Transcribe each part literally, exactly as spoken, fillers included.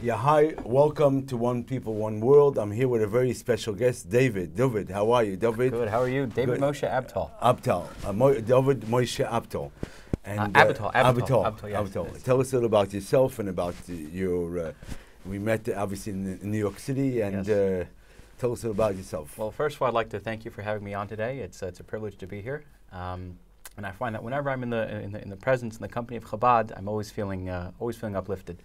Yeah, hi, welcome to One People, One World. I'm here with a very special guest, David. David, how are you, David? Good, how are you? David Good. Moshe Abtal. Abtal, uh, Mo David Moshe Abtal. And, uh, Abtal, Abtal, Abtal, Abtal, yes, Abtal. yes. Tell us a little about yourself and about uh, your, uh, we met uh, obviously in, in New York City, and Yes. uh, tell us a little about yourself. Well, first of all, I'd like to thank you for having me on today. It's, uh, it's a privilege to be here. Um, and I find that whenever I'm in the, in the, in the presence, in the company of Chabad, I'm always feeling, uh, always feeling uplifted.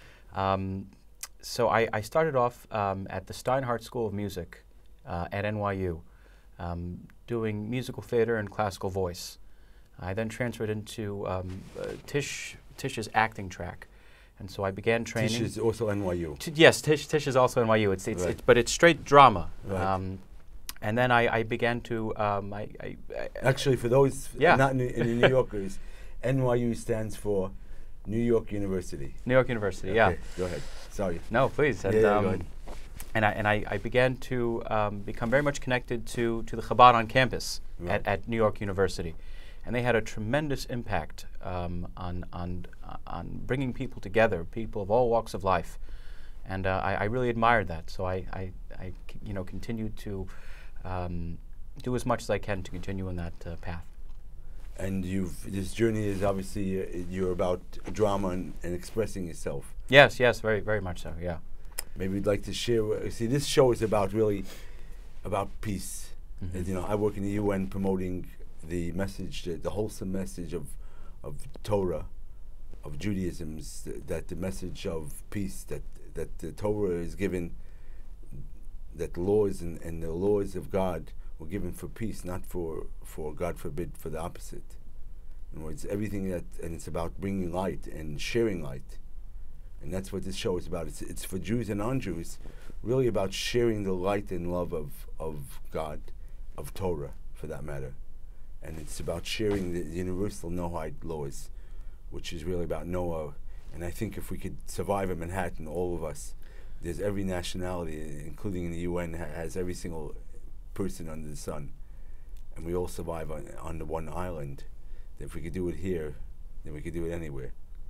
Um, So I, I started off um, at the Steinhardt School of Music uh, at N Y U, um, doing musical theater and classical voice. I then transferred into um, uh, Tish, Tish's acting track, and so I began training. Tish is also N Y U. T yes, Tish, Tish is also N Y U. It's, it's, Right. it's but it's straight drama. Right. Um, and then I, I began to um, I, I, I Actually, for those Yeah. not New, in New Yorkers, N Y U stands for New York University. New York University. Okay, Yeah. go ahead. Sorry. No, please. And, Yeah, yeah, um, go ahead. and I and I, I began to um, become very much connected to to the Chabad on campus Right. at, at New York University, and they had a tremendous impact um, on on uh, on bringing people together, people of all walks of life, and uh, I, I really admired that. So I I, I c- you know continued to um, do as much as I can to continue in that uh, path. And you've this journey is obviously uh, you're about drama and, and expressing yourself. Yes, yes, very very much so. Yeah. Maybe you'd like to share. Uh, see, this show is about really about peace. Mhm. As you know, I work in the U N promoting the message, the, the wholesome message of of Torah, of Judaism's th that the message of peace that that the Torah is given, that the laws and, and the laws of God were given for peace, not for, for God forbid, for the opposite. In other words, everything that, and it's about bringing light and sharing light. And that's what this show is about. It's, it's for Jews and non-Jews, really about sharing the light and love of, of God, of Torah, for that matter. And it's about sharing the universal Noahide laws, which is really about Noah. And I think if we could survive in Manhattan, all of us, there's every nationality, including in the U N, ha has every single person under the sun, and we all survive on, on the one island. If we could do it here, then we could do it anywhere.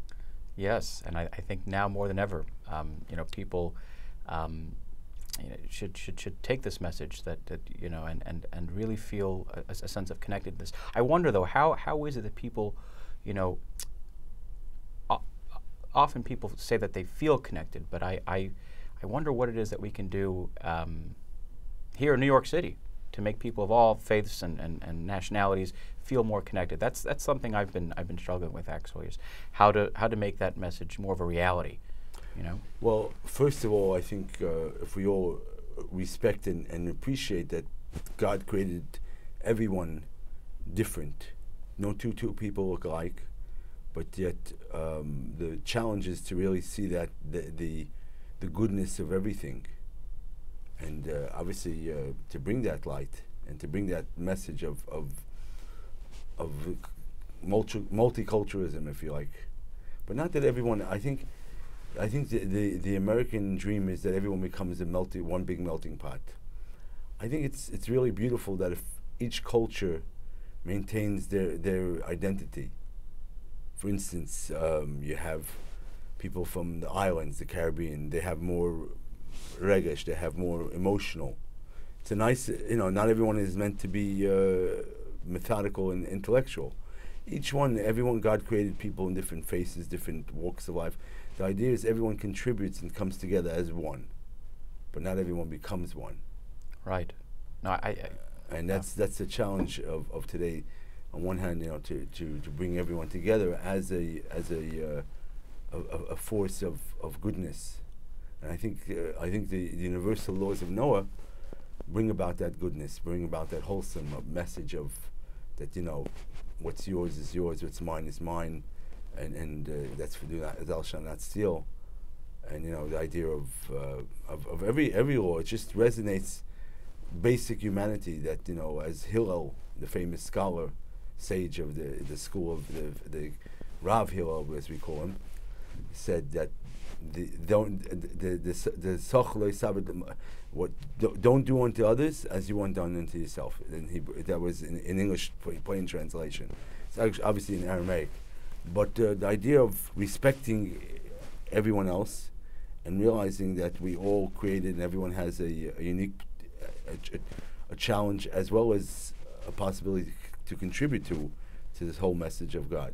Yes, and I, I think now more than ever, um, you know, people um, you know, should should should take this message that, that you know, and, and, and really feel a, a sense of connectedness. I wonder though, how how is it that people, you know, o often people say that they feel connected, but I, I I wonder what it is that we can do um, here in New York City to make people of all faiths and, and, and nationalities feel more connected. That's that's something I've been I've been struggling with actually, is how to how to make that message more of a reality, you know. Well, first of all, I think uh, if we all respect and, and appreciate that God created everyone different, no two two people look alike, but yet um, the challenge is to really see that the the, the goodness of everything. And uh, obviously, uh, to bring that light and to bring that message of of of multi multiculturalism, if you like, but not that everyone. I think, I think the, the the American dream is that everyone becomes a melty one big melting pot. I think it's it's really beautiful that if each culture maintains their their identity. For instance, um, you have people from the islands, the Caribbean. They have more regesh, they have more emotional. It's a nice, you know, not everyone is meant to be uh, methodical and intellectual. Each one, everyone, God created people in different faces, different walks of life. The idea is everyone contributes and comes together as one, but not everyone becomes one. Right. No, I. I And that's that's the challenge of, of today. On one hand, you know, to, to, to bring everyone together as a as a uh, a, a, a force of, of goodness. And I think uh, I think the, the universal laws of Noah bring about that goodness, bring about that wholesome uh, message of that, you know, what's yours is yours, what's mine is mine, and and uh, that's for do not, thou shalt not steal. And you know, the idea of, uh, of of every every law, it just resonates basic humanity. That, you know, as Hillel, the famous scholar, sage of the the school of the the Rav Hillel, as we call him, said that the don't the the the sochloi sabed what do, don't do unto others as you want done unto yourself. And he that was in, in English plain translation. It's actually obviously in Aramaic, but uh, the idea of respecting everyone else and realizing that we all created and everyone has a, a unique a, a, a challenge as well as a possibility to contribute to to this whole message of God.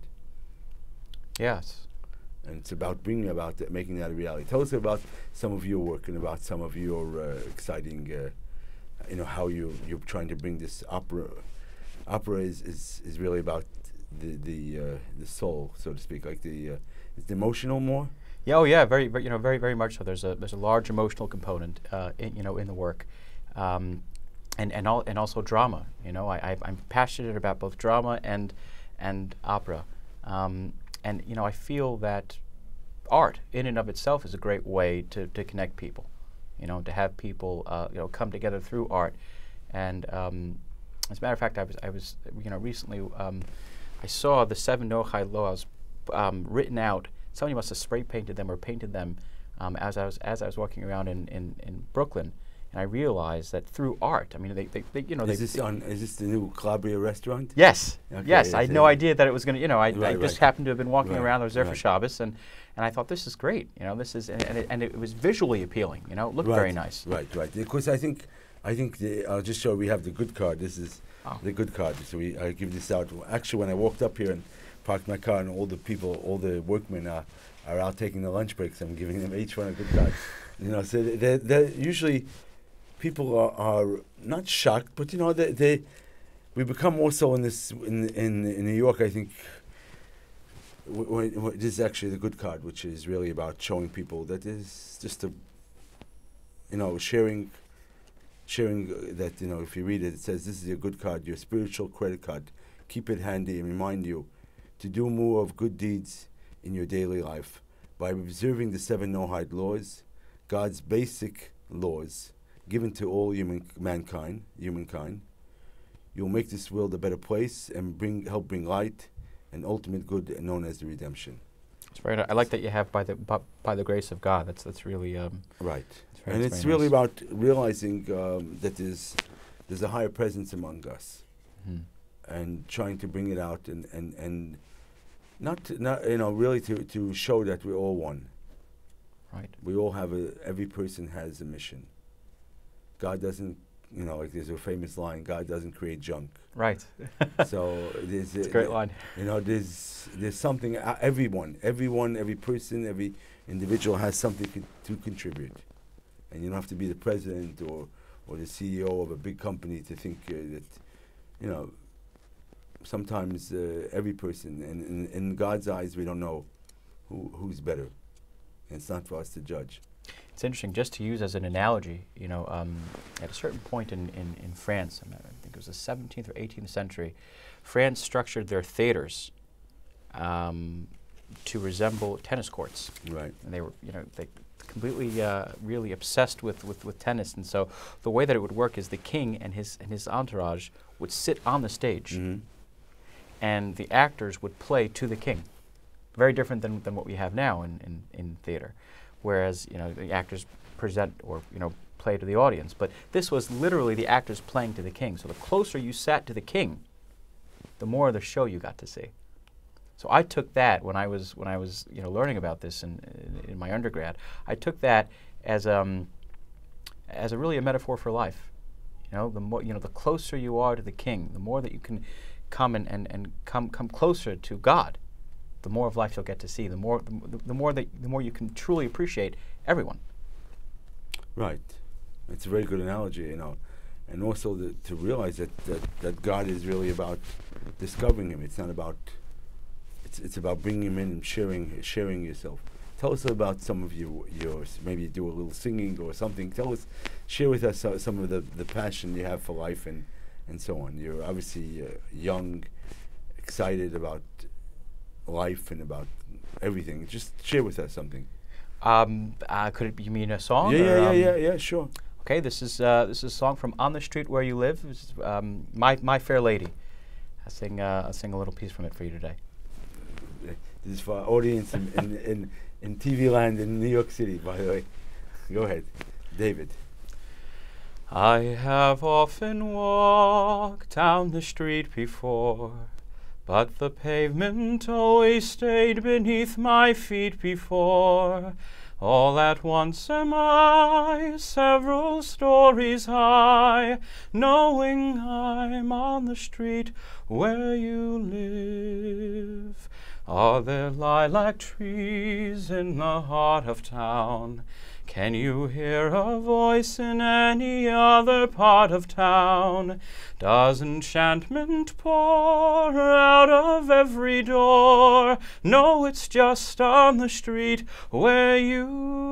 Yes. And it's about bringing about that, making that a reality. Tell us about some of your work and about some of your uh, exciting, uh, you know, how you you're trying to bring this opera. Opera is is, is really about the the uh, the soul, so to speak, like the uh, is it emotional more. Yeah, oh yeah, very, very, you know, very, very much so. There's a there's a large emotional component, uh, in, you know, in the work, um, and and all and also drama. You know, I, I I'm passionate about both drama and and opera, um, and you know, I feel that art in and of itself is a great way to to connect people. You know, to have people uh, you know come together through art, and um, as a matter of fact, I was I was you know recently um, I saw the seven Noachide laws um, written out. Somebody must have spray painted them or painted them um, as I was as I was walking around in, in, in Brooklyn, and I realized that through art, I mean, they, they, they you know, is they, this on? Is this the new Calabria restaurant? Yes, Okay, yes. I had no yeah. idea that it was going to. You know, I, Right, I just right. happened to have been walking Right, around. I was there right. for Shabbos, and, and I thought this is great. You know, this is and, and, it, and it was visually appealing. You know, it looked Right, very nice. Right, right. Because I think, I think the, I'll just show we have the good card. This is Oh. the good card. So we I give this out. Actually, when I walked up here and parked my car, and all the people, all the workmen are are out taking the lunch breaks, I'm giving them each one a good card. You know, so they they usually people are, are not shocked, but you know they they we become also in this in in, in New York. I think w- w- w- this is actually the good card, which is really about showing people that is just a you know sharing. Sharing uh, that, you know, if you read it, it says this is your good card, your spiritual credit card. Keep it handy and remind you to do more of good deeds in your daily life by observing the seven Noahide laws, God's basic laws given to all human mankind. Humankind, you'll make this world a better place and bring help bring light and ultimate good known as the redemption. It's very. I like that you have by the by, by the grace of God. That's that's really um, Right. very- And it's it's very really nice. about realizing um, that there's there's a higher presence among us. mhm. And trying to bring it out and, and, and not to, not you know really to, to show that we're all one. Right. We all have a every person has a mission. God doesn't you know like there's a famous line, God doesn't create junk. Right. So there's It's a great line. You know there's there's something uh, everyone everyone every person every individual has something co- to contribute, and you don't have to be the president or or the C E O of a big company to think uh, that you know. Sometimes uh, every person, and in, in God's eyes, we don't know who who's better. And it's not for us to judge. It's interesting, just to use as an analogy, you know, um, at a certain point in, in, in France, I, mean, I think it was the seventeenth or eighteenth century, France structured their theaters um, to resemble tennis courts. Right. And they were, you know, they completely, uh, really obsessed with, with, with tennis. And so the way that it would work is the king and his, and his entourage would sit on the stage, Mm-hmm. and the actors would play to the king. Very different than, than what we have now in, in, in theater, whereas you know the actors present or you know play to the audience. But this was literally the actors playing to the king. So the closer you sat to the king, the more of the show you got to see. So I took that when I was when I was you know learning about this in, in, in my undergrad. I took that as um as a really a metaphor for life. You know, the more you know, the closer you are to the king, the more that you can come and, and, and come come closer to God, the more of life you'll get to see. The more the, the more that the more you can truly appreciate everyone. Right. It's a very good analogy, you know, and also the, to realize that, that that God is really about discovering Him. It's not about. It's it's about bringing Him in and sharing sharing yourself. Tell us about some of your yours. Maybe do a little singing or something. Tell us, share with us uh, some of the, the passion you have for life and, and so on. You're obviously uh, young, excited about life and about everything. Just share with us something. Um, uh, could it be, you mean a song? Yeah, or, yeah, yeah, um, yeah, yeah, sure. Okay, this is uh, this is a song from On the Street Where You Live. This is, um, My My Fair Lady. I sing uh, I sing a little piece from it for you today. Uh, This is for our audience in, in, in, in T V land in New York City, by the way. Go ahead, David. I have often walked down the street before, but the pavement always stayed beneath my feet before. All at once am I, several stories high, knowing I'm on the street where you live. Are there lilac trees in the heart of town? Can you hear a voice in any other part of town? Does enchantment pour out of every door? No, it's just on the street where you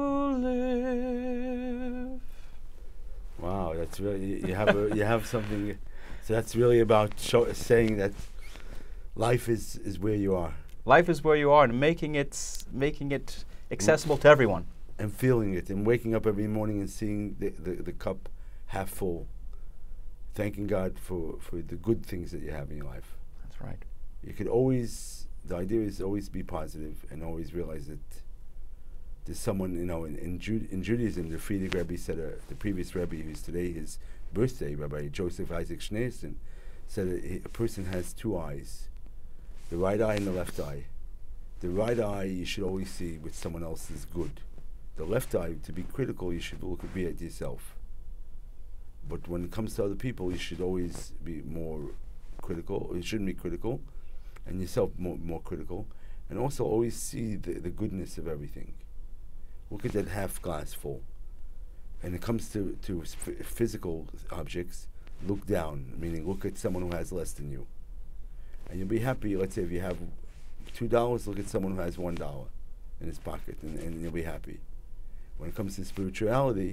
live. Wow, that's really, you have a, you have something. So that's really about show, saying that life is, is where you are. Life is where you are, and making it making it accessible to everyone. And feeling it, and waking up every morning and seeing the, the, the cup half full. Thanking God for, for the good things that you have in your life. That's right. You could always, the idea is always be positive and always realize that there's someone, you know, in, in, Ju in Judaism, the Frierdiker Rebbe said, uh, the previous Rebbe, who's today his birthday, Rabbi Joseph Isaac Schneerson, said that a, a person has two eyes, the right eye and the left eye. The right eye you should always see with someone else's good. The left eye, to be critical, you should look be at yourself. But when it comes to other people, you should always be more critical, or you shouldn't be critical, and yourself more, more critical, and also always see the, the goodness of everything. Look at that half glass full. And it comes to, to physical objects, look down, meaning look at someone who has less than you. And you'll be happy, let's say if you have two dollars, look at someone who has one dollar in his pocket, and, and you'll be happy. When it comes to spirituality,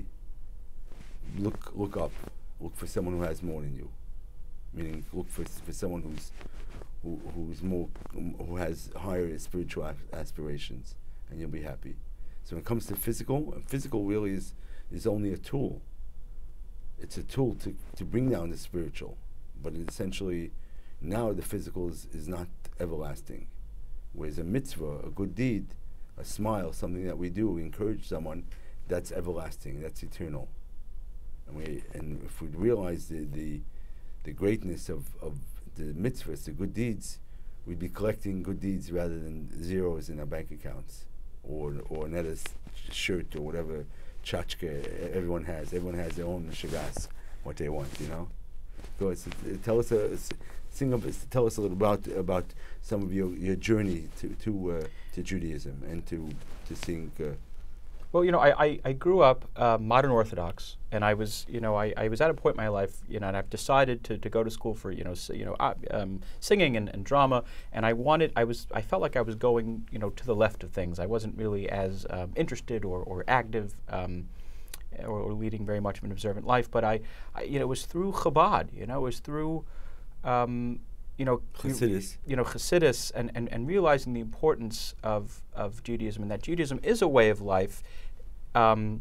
look look up. Look for someone who has more than you. Meaning, look for for someone who's who who's more um, who has higher spiritual aspirations, and you'll be happy. So when it comes to physical, uh, physical really is is only a tool. It's a tool to to bring down the spiritual, but essentially, now the physical is is not everlasting. Whereas a mitzvah, a good deed, a smile, something that we do, we encourage someone, that's everlasting, that's eternal. And we, and if we realize the, the the greatness of, of the mitzvahs, the good deeds, we'd be collecting good deeds rather than zeros in our bank accounts, or or Netta's shirt or whatever tchotchke everyone has. Everyone has their own shagas, what they want, you know. Go ahead, uh, tell us a. Sing of, tell us a little about about some of your, your journey to to uh, to Judaism and to to seeing. Uh, well, you know, I, I, I grew up uh, modern Orthodox, and I was you know I, I was at a point in my life, you know, and I've decided to, to go to school for you know s you know uh, um, singing and, and drama, and I wanted I was I felt like I was going you know to the left of things. I wasn't really as um, interested or or active. Um, or, or leading very much of an observant life, but I, I you know it was through Chabad, you know, it was through Um, you know, Chassidus. you know, Chassidus, and, and, and realizing the importance of, of Judaism, and that Judaism is a way of life um,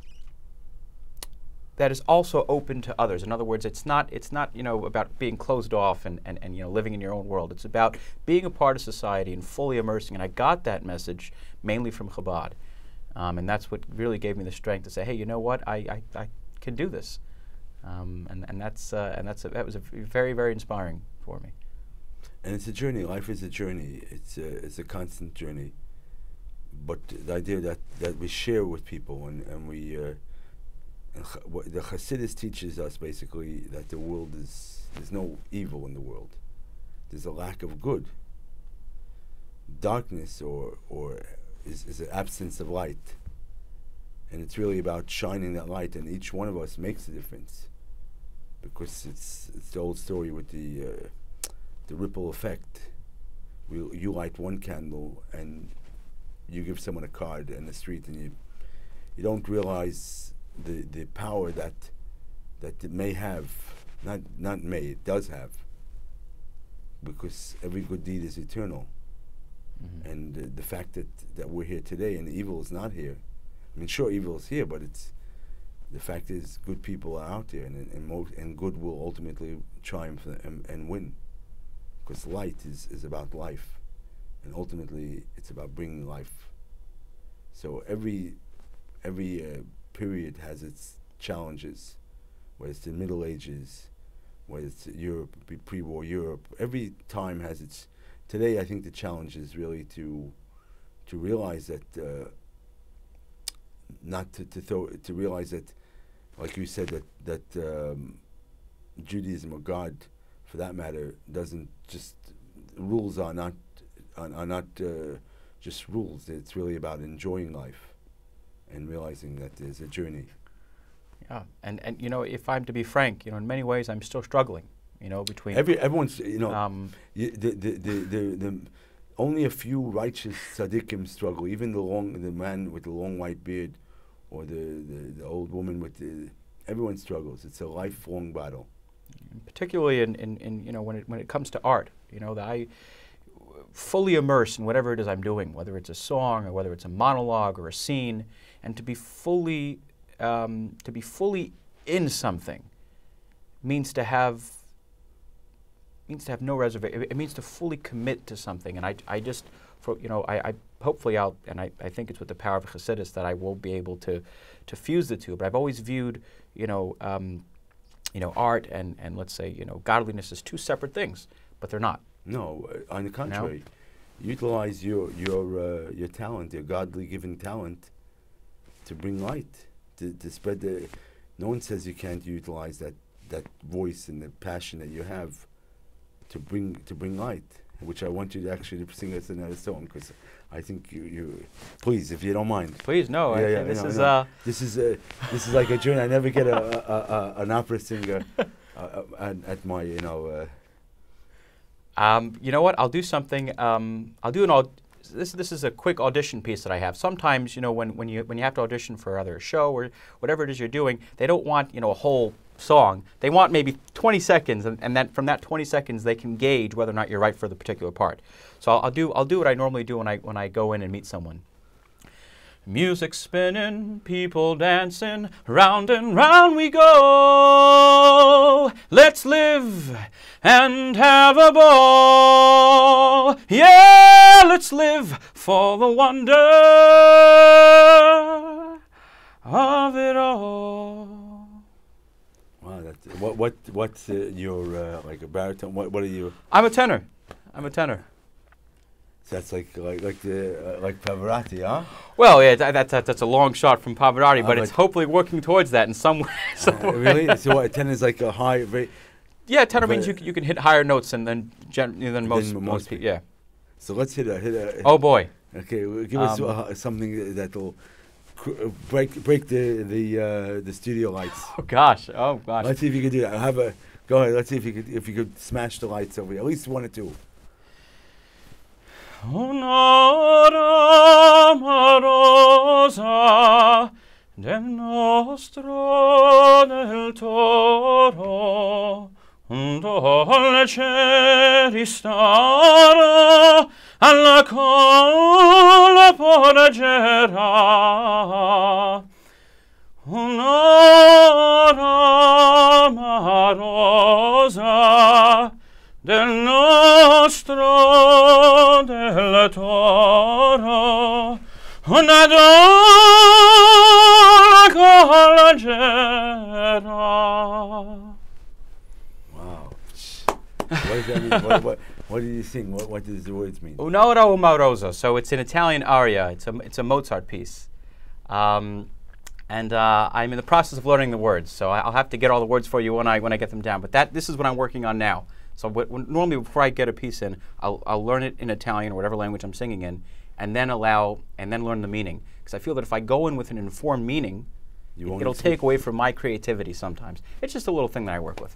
that is also open to others. In other words, it's not it's not you know about being closed off and, and, and you know living in your own world. It's about being a part of society and fully immersing. And I got that message mainly from Chabad, um, and that's what really gave me the strength to say, hey, you know what, I I, I can do this. Um, and and that's uh, and that's a, that was a very very inspiring for me. And it's a journey. Life is a journey. It's a it's a constant journey. But the idea that, that we share with people, and and we uh, and ch what the Chassidus teaches us basically that the world is there's no evil in the world. There's a lack of good. Darkness or or is is an absence of light. And it's really about shining that light, and each one of us makes a difference. Because it's it's the old story with the uh, the ripple effect. We, you light one candle, and you give someone a card in the street, and you you don't realize the the power that that it may have. Not not may, it does have. Because every good deed is eternal, mm-hmm. and uh, the fact that that we're here today and evil is not here. I mean, sure, evil is here, but it's the fact is, good people are out there, and and, mo and good will ultimately triumph and, and win, because light is is about life, and ultimately it's about bringing life. So every every uh, period has its challenges, whether it's the Middle Ages, whether it's Europe, pre-war Europe. Every time has its. Today, I think the challenge is really to to realize that. Uh, not to, to throw to realize that, like you said, that that um, Judaism or God, for that matter, doesn't just rules are not are, are not uh, just rules. It's really about enjoying life and realizing that there's a journey. Yeah, and and you know, if I'm to be frank, you know, in many ways, I'm still struggling. You know, between Every everyone's you know um, y- the, the, the the the only a few righteous tzaddikim struggle. Even the long the man with the long white beard, or the, the, the old woman with the everyone struggles. It's a lifelong battle. particularly in, in, in you know when it when it comes to art. You know, that I fully immerse in whatever it is I'm doing, whether it's a song or whether it's a monologue or a scene, and to be fully um, to be fully in something means to have means to have no reservation. It means to fully commit to something, and I, I just for you know I, I hopefully I'll and I, I think it's with the power of Chassidus that I will be able to to fuse the two. But I've always viewed you know um, you know art and and let's say you know godliness as two separate things, but they're not. No, uh, on the contrary, no? Utilize your your uh, your talent, your godly given talent, to bring light, to, to spread the. No one says you can't utilize that, that voice and the passion that you have, to bring to bring light. Which I want you to actually sing us another song, because I think you, you please, if you don't mind. Please, no. Yeah, I yeah, think this no, is no. uh. This is a this is like a journey. I never get a, a, a, a an opera singer uh, at, at my you know. Uh, Um, you know what? I'll do something. Um, I'll do an aud- this. This is a quick audition piece that I have. Sometimes, you know, when, when you when you have to audition for either a show or whatever it is you're doing, they don't want you know a whole song. They want maybe twenty seconds, and, and then from that twenty seconds, they can gauge whether or not you're right for the particular part. So I'll, I'll do I'll do what I normally do when I when I go in and meet someone. Music spinning, people dancing, round and round we go. Let's live and have a ball. Yeah, let's live for the wonder of it all. Wow, that's, what what what's uh, your uh, like a baritone? What what are you? I'm a tenor. I'm a tenor. So that's like like like the uh, like Pavarotti, huh? Well, yeah, that, that, that, that's a long shot from Pavarotti, Uh, but but it's hopefully working towards that in some way. some Uh, way. really? So what, tenor is like a high, very. Yeah, tenor means But- you, c- you can hit higher notes than than, gen- than most Than most most people. people. Yeah. So let's hit a hit a. Oh boy. Okay, well, give us Um, uh, something that'll cr- uh, break break the the uh, the studio lights. Oh gosh. Oh gosh. Let's see if you can do that. Have a go ahead. Let's see if you could if you could smash the lights over here. At least one or two. Un'ora amorosa del nostro del toro, un dolce ristoro alla colla porgerà. Un'ora amorosa del nostro del toro, una donna collegera. Wow. What does that mean? what, what what do you sing? What what does the words mean? Un'ora amorosa. So it's an Italian aria. It's a it's a Mozart piece, um, and uh, I'm in the process of learning the words. So I'll have to get all the words for you when I when I get them down. But that this is what I'm working on now. So what, when, normally before I get a piece in, I'll, I'll learn it in Italian or whatever language I'm singing in, and then allow and then learn the meaning. Because I feel that if I go in with an informed meaning, You it, won't it'll explain- take away from my creativity sometimes. It's just a little thing that I work with.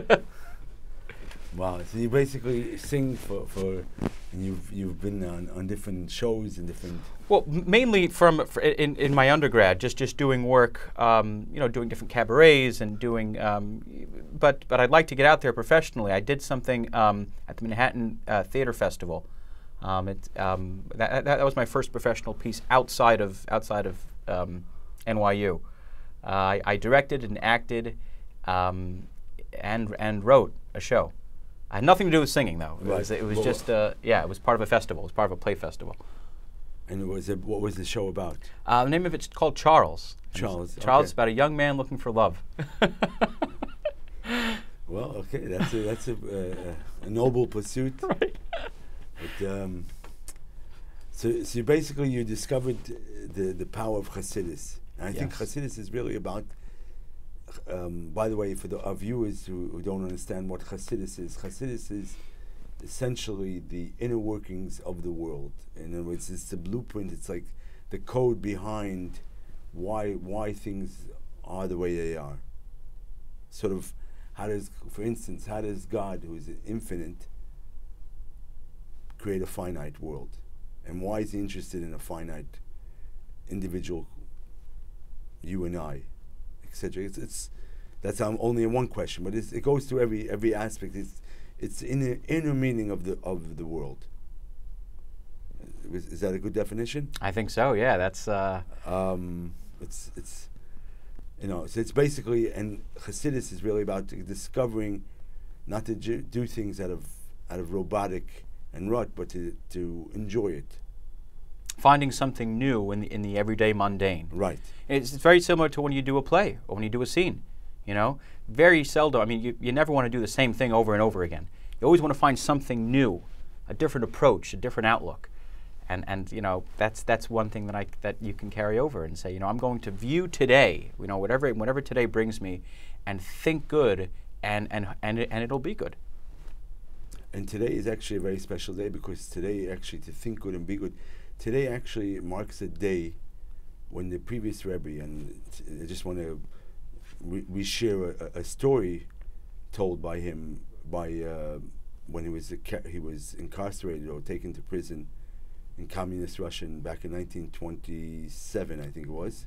Wow. So you basically sing for for, and you've you've been on, on different shows and different. Well, m- mainly from fr- in, in my undergrad, just just doing work, um, you know, doing different cabarets and doing. Um, but but I'd like to get out there professionally. I did something um, at the Manhattan uh, Theater Festival. Um, it, um, that, that that was my first professional piece outside of outside of um, N Y U. Uh, I, I directed and acted, um, and and wrote a show. I had nothing to do with singing though. It Right. was it was Well, just uh, yeah. It was part of a festival. It was part of a play festival. And it was it, what was the show about? Uh, the name of it's called Charles. Charles, Charles okay. is about a young man looking for love. Well, okay, that's a that's a, uh, a noble pursuit. Right. But, um, so so basically you discovered the the power of Chassidus. And I Yes. think Hasidus is really about, um, by the way, for the, our viewers who, who don't understand what Hasidus is, Hasidus is essentially the inner workings of the world. In other words, it's the blueprint, it's like the code behind why why things are the way they are. Sort of, how does, for instance, how does God, who is infinite, create a finite world? And why is he interested in a finite individual, you and I, et cetera? It's, it's that's um, only one question, but it's, it goes through every every aspect. It's it's in the inner meaning of the of the world. Is, is that a good definition? I think so. Yeah, that's. Uh, Um, it's it's you know, so it's basically, and Hasidus is really about discovering, not to ju- do things out of out of robotic and rut, but to to enjoy it. finding something new in the in the everyday mundane. Right. It's, it's very similar to when you do a play or when you do a scene. You know, very seldom. I mean, you, you never want to do the same thing over and over again. You always want to find something new, a different approach, a different outlook, and and you know that's that's one thing that I that you can carry over and say, you know, I'm going to view today, you know, whatever whatever today brings me, and think good, and and and it, and it'll be good. And today is actually a very special day, because today, actually, to think good and be good, today actually marks a day when the previous Rebbe, and t- I just want to re- reshare a, a story told by him by uh, when he was a ca- he was incarcerated or taken to prison in communist Russia back in nineteen twenty-seven, I think it was.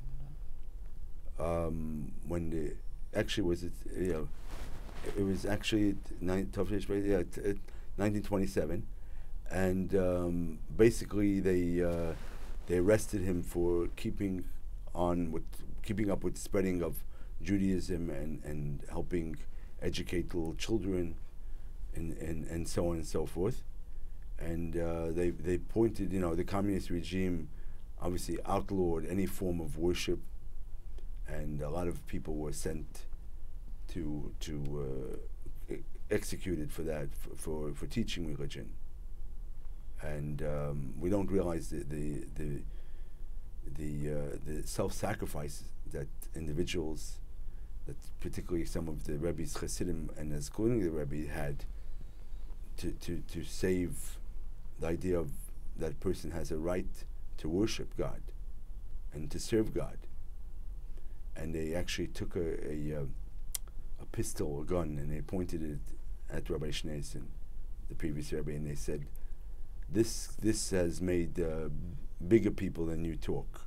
Um, when the actually was it you know it was actually nine, yeah, t- uh, nineteen twenty-seven, and um, basically they uh, they arrested him for keeping on with keeping up with the spreading of Judaism and, and helping educate little children and, and, and so on and so forth. And uh, they they pointed, you know, the communist regime obviously outlawed any form of worship, and a lot of people were sent to to uh, e- executed for that, for, for for teaching religion. And um, we don't realize the the the the, uh, the self-sacrifice that individuals, that particularly some of the Rebbe's Hasidim and including the Rebbe, had to, to, to save the idea of that person has a right to worship God and to serve God. And they actually took a a, uh, a pistol, a gun, and they pointed it at Rabbi Schneerson, the previous Rebbe, and they said, This this has made uh, bigger people than you talk.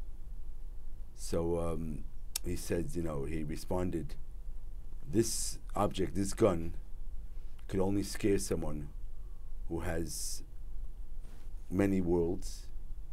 So um, he said, you know, he responded, this object, this gun, could only scare someone who has many worlds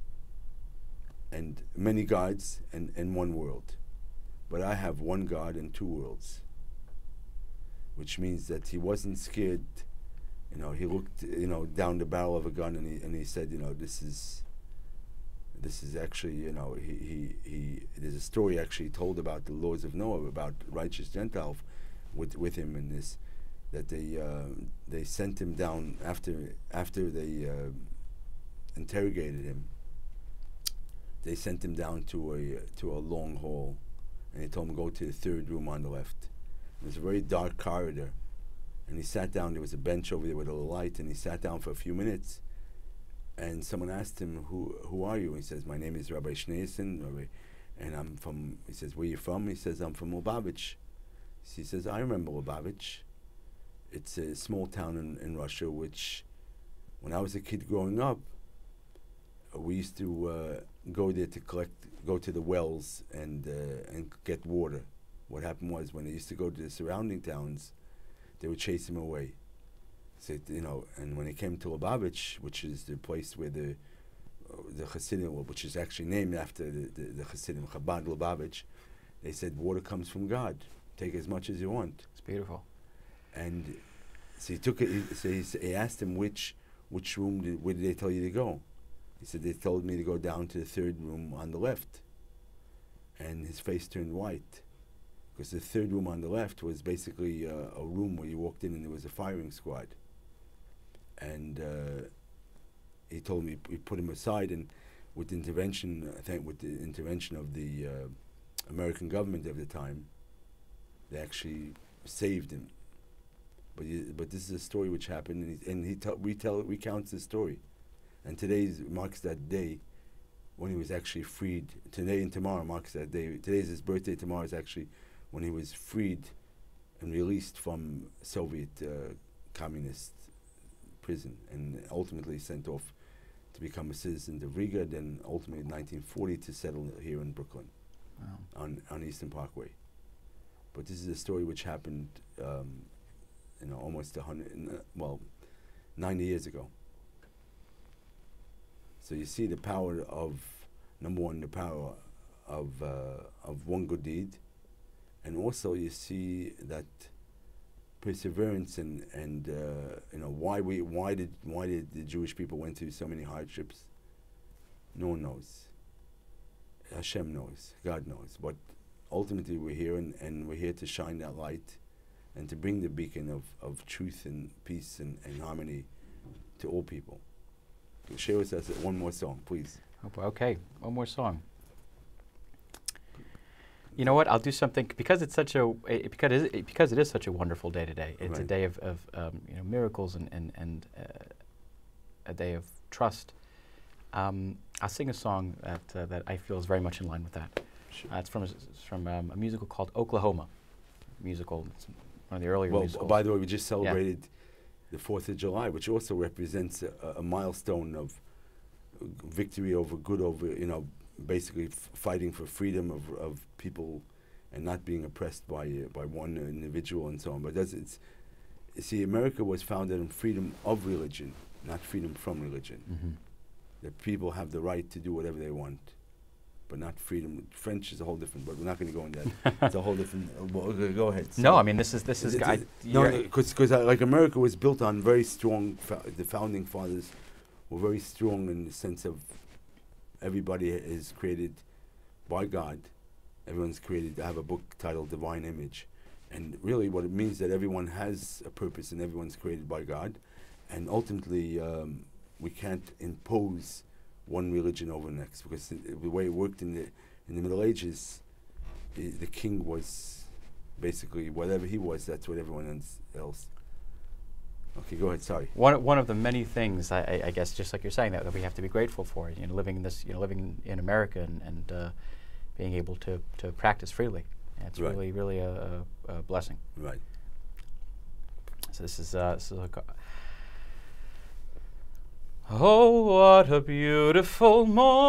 and many gods and, and one world. But I have one God and two worlds, which means that he wasn't scared. You know, he looked, you know, down the barrel of a gun, and he and he said, you know, this is, this is actually, you know, he he, he there's a story actually told about the laws of Noah, about righteous Gentile with with him in this, that they uh, they sent him down after after they uh, interrogated him. They sent him down to a to a long hall, and they told him go to the third room on the left. It was a very dark corridor. And he sat down, there was a bench over there with a light, and he sat down for a few minutes, and someone asked him, who who are you? He says, my name is Rabbi Schneerson, Rabbi, and I'm from, he says, where are you from? He says, I'm from Lubavitch. He says, I remember Lubavitch. It's a small town in, in Russia, which, when I was a kid growing up, uh, we used to uh, go there to collect, go to the wells and uh, and get water. What happened was, when they used to go to the surrounding towns, they would chase him away. So, you know, and when he came to Lubavitch, which is the place where the uh, the Hasidim, which is actually named after the, the, the Hasidim, Chabad Lubavitch, they said, water comes from God. Take as much as you want. It's beautiful. And so he took it, he, so he, s- he asked him, which which room, did, where did they tell you to go? He said, they told me to go down to the third room on the left. And his face turned white, because the third room on the left was basically uh, a room where you walked in and there was a firing squad. And uh, he told me, he put him aside, and with the intervention, I think with the intervention of the uh, American government at the time, they actually saved him. But you, but this is a story which happened, and he, and he t- retell recounts the story, and today marks that day when he was actually freed. Today and tomorrow marks that day. Today is his birthday. Tomorrow is actually when he was freed and released from Soviet uh, communist prison, and ultimately sent off to become a citizen of Riga. Then ultimately in nineteen forty to settle here in Brooklyn, wow. on on Eastern Parkway. But this is a story which happened. Um, You know, almost a hundred, uh, well, ninety years ago. So you see the power of, number one, the power of uh, of one good deed, and also you see that perseverance and and uh, you know why we why did why did the Jewish people went through so many hardships. No one knows. Hashem knows. God knows. But ultimately, we're here, and, and we're here to shine that light, and to bring the beacon of, of truth and peace and, and harmony to all people. Share with us one more song, please. Okay, one more song. You know what? I'll do something because it's such a it, because it is, because it is such a wonderful day today. It's Right. a day of, of um, you know miracles and and and uh, a day of trust. Um, I'll sing a song that uh, that I feel is very much in line with that. Sure. Uh, it's from a, it's from um, a musical called Oklahoma. Musical. It's one of the earlier Well, musicals. by the way, we just celebrated yeah. the fourth of July, which also represents a, a milestone of uh, victory over good, over, you know, basically f- fighting for freedom of, of people and not being oppressed by uh, by one individual and so on. But that's, it's, you see, America was founded on freedom of religion, not freedom from religion. Mm-hmm. That people have the right to do whatever they want, but not freedom. French is a whole different, but we're not going to go into that. It's a whole different. Uh, well, okay, go ahead. No, So I mean this is this is. it- I, it- no, because because uh, like America was built on very strong. Fo- the founding fathers were very strong in the sense of everybody is created by God. Everyone's created. I have a book titled Divine Image, and really what it means that everyone has a purpose and everyone's created by God, and ultimately um, we can't impose one religion over the next, because the, the way it worked in the in the Middle Ages, I, the king was basically whatever he was. That's what everyone else. else. Okay, go ahead. Sorry. One one of the many things I, I, I guess, just like you're saying, that, that we have to be grateful for. You know, living in this, you know, living in, in America and, and uh, being able to to practice freely. And it's Right. really really a, a, a blessing. Right. So this is uh, this is a. Oh, what a beautiful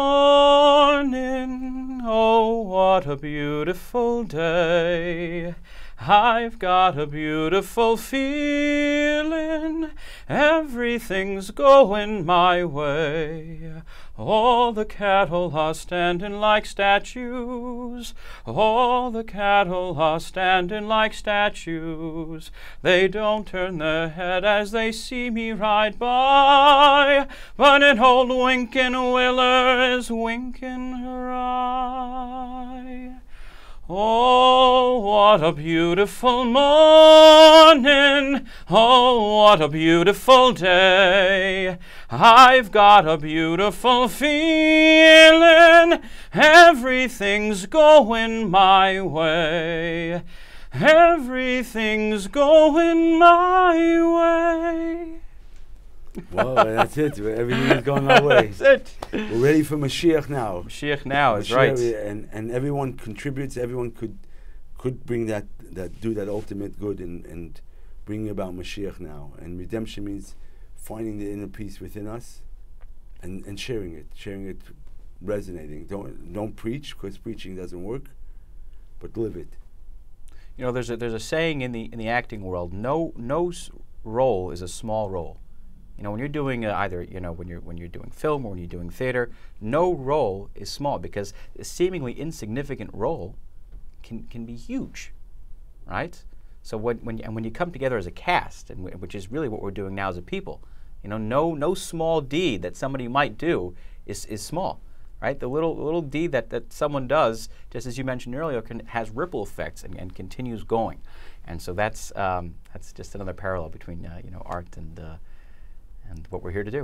morning, oh, what a beautiful day. I've got a beautiful feeling, everything's going my way. All the cattle are standing like statues, all the cattle are standing like statues. They don't turn their head as they see me ride by, but an old winking willer is winking her eye. Oh, what a beautiful morning, oh, what a beautiful day. I've got a beautiful feeling, everything's going my way. Everything's going my way. Well, that's it. Everything is going our way. That's it. We're ready for Mashiach now. Mashiach now is Mashiach, right. and and everyone contributes. Everyone could could bring that that do that ultimate good and and bring about Mashiach now. And redemption means finding the inner peace within us, and and sharing it, sharing it, resonating. Don't don't preach, because preaching doesn't work, but live it. You know, there's a there's a saying in the in the acting world: no no s- role is a small role. You know, when you're doing uh, either, you know, when you're when you're doing film or when you're doing theater, no role is small, because a seemingly insignificant role can can be huge, right? So when when y- and when you come together as a cast, and w- which is really what we're doing now as a people, you know, no no small deed that somebody might do is is small, right? The little little deed that, that someone does, just as you mentioned earlier, can has ripple effects and, and continues going, and so that's um, that's just another parallel between uh, you know art and uh, and what we're here to do.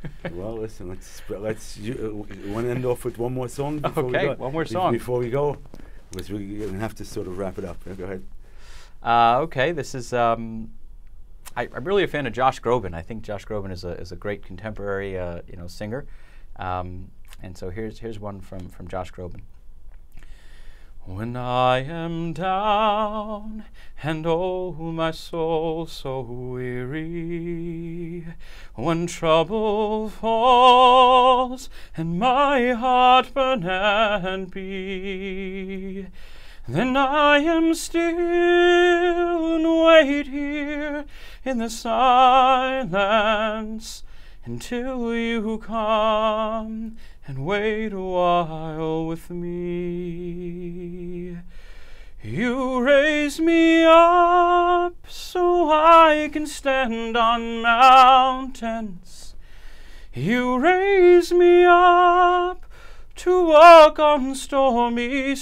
Well, listen, let's let's you, uh, want to end off with one more song. Before Okay, we go? one more Be- song. before we go, because we're gonna have to sort of wrap it up. Yeah, go ahead. Uh, okay, this is. Um, I, I'm really a fan of Josh Groban. I think Josh Groban is a is a great contemporary, uh, you know, singer. Um, and so here's here's one from from Josh Groban. When I am down and oh my soul so weary, when trouble falls and my heart burn and be, then I am still and wait here in the silence until you come and wait a while with me. You raise me up so I can stand on mountains. You raise me up to walk on stormy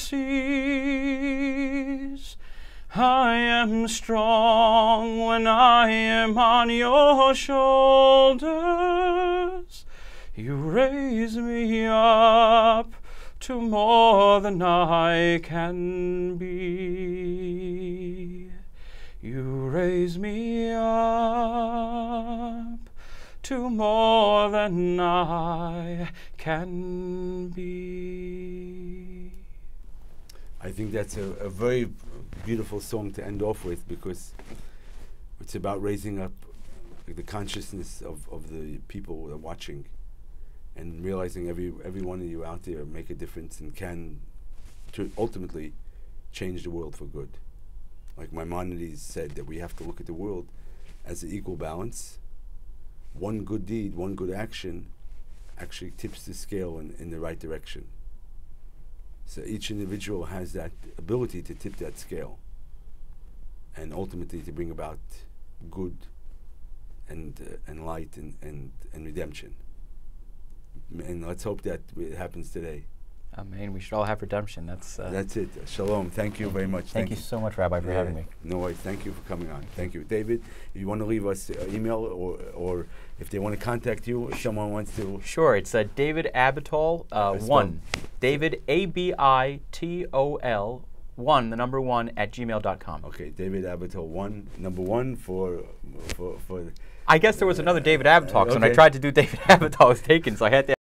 seas. I am strong when I am on your shoulders. You raise me up to more than I can be. You raise me up to more than I can be. I think that's a, a very beautiful song to end off with, because it's about raising up the consciousness of, of the people that are watching, and realizing every every one of you out there make a difference and can to ultimately change the world for good. Like Maimonides said, that we have to look at the world as an equal balance. One good deed, one good action actually tips the scale in, in the right direction. So each individual has that ability to tip that scale and ultimately to bring about good and uh, and light and, and, and redemption. And let's hope that it happens today. Amen. We should all have redemption. That's uh, That's it. Shalom. Thank you very much. Thank, you so much, Rabbi, for Yeah, having me. No worries. Thank you for coming on. Thank you. David, if you want to leave us an email, or or if they want to contact you, if someone wants to. Sure. It's uh, David Abitol, uh, That's one. David, A B I T O L, one, the number one, at gmail dot com. Okay, David Abitol, one, number one for, for, for I guess there was another David Abitol, because when I okay. tried to do David Abitol, it was taken, so I had to